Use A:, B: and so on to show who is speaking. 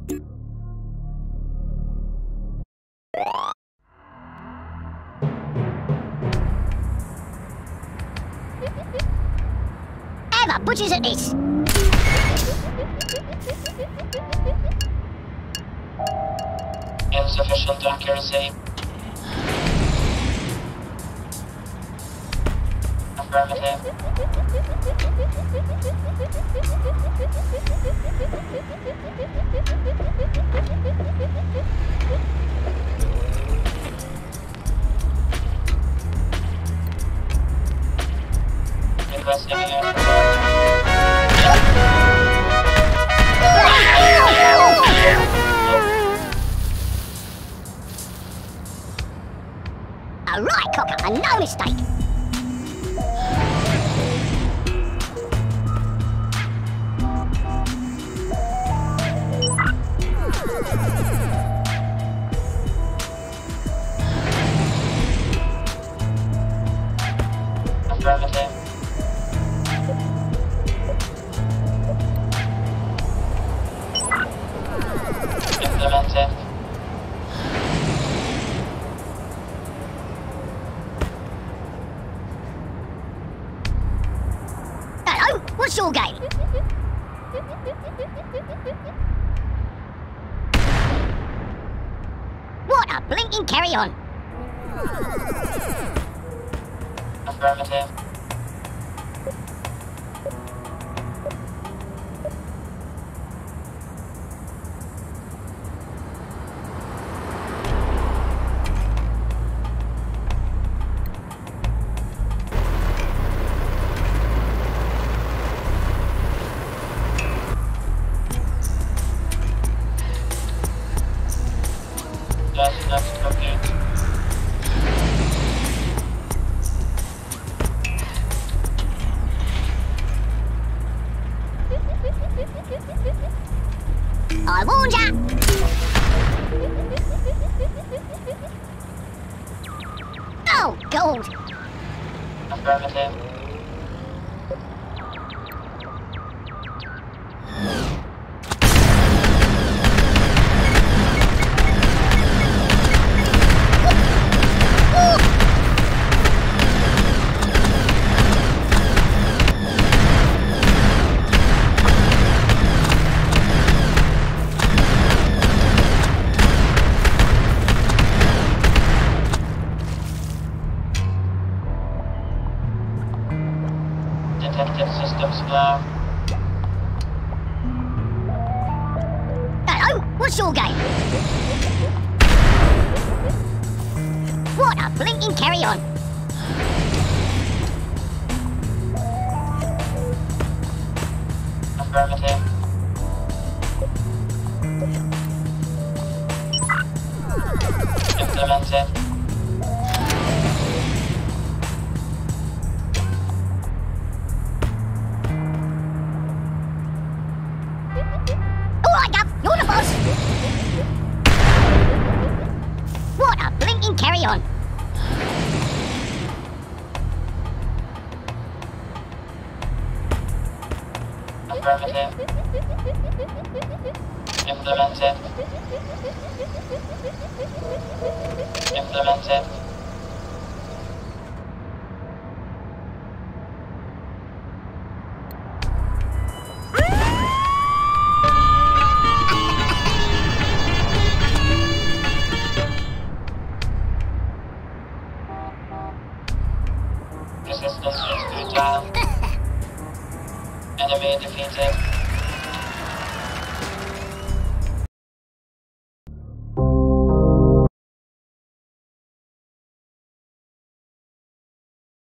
A: Ever butchers at this.
B: Insufficient accuracy. Affirmative. Requesting air support.
A: A right cocker, and no mistake.
B: Affirmative. Implemented.
A: Hello, what's your game? What a blinking carry on.
B: Affirmative. Just next complete.
A: I warned ya. Oh, gold.
B: Affirmative. Detected systems flaw.
A: Hello, what's your game? What a blinking carry on.
B: Affirmative. Implemented.
A: Alright, Gov, you're the boss. What a blinking carry on.
B: Affirmative. Implemented. Implemented. Resistance is futile. Enemy defeated.